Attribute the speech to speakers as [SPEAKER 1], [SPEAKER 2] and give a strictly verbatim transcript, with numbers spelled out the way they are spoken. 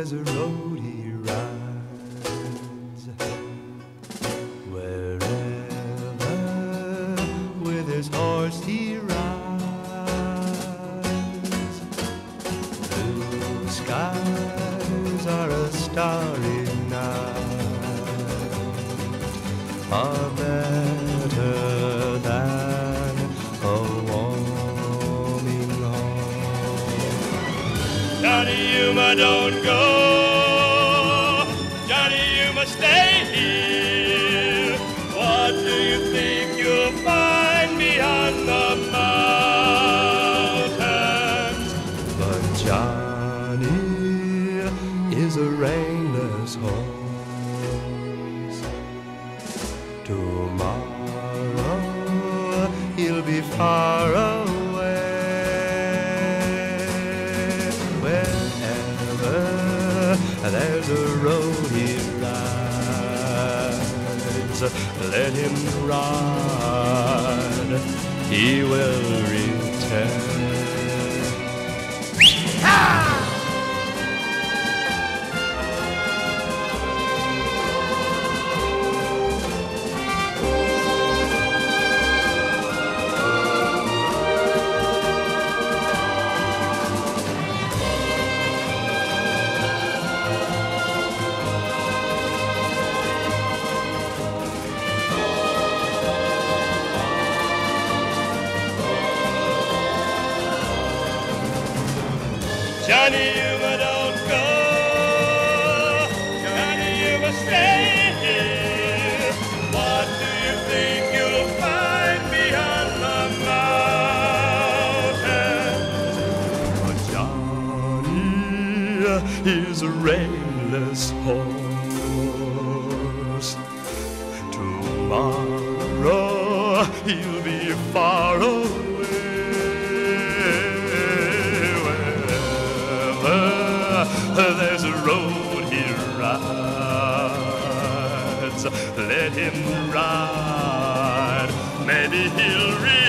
[SPEAKER 1] there's a road he rides. Wherever with his horse he rides. Blue skies are a starry night, are better than a warming home. Johnny, Yuma, don't go. Johnny, you must stay here. What do you think you'll find beyond the mountains? But Johnny is a rainless horse. Tomorrow he'll be far away. Wherever there's a road he rides, let him ride, he will return. Johnny, Yuma, don't go. Johnny, you must stay here. What do you think you'll find beyond the mountains? But Johnny is a rainless horse. Tomorrow he'll be far away. There's a road he rides, let him ride, maybe he'll reach.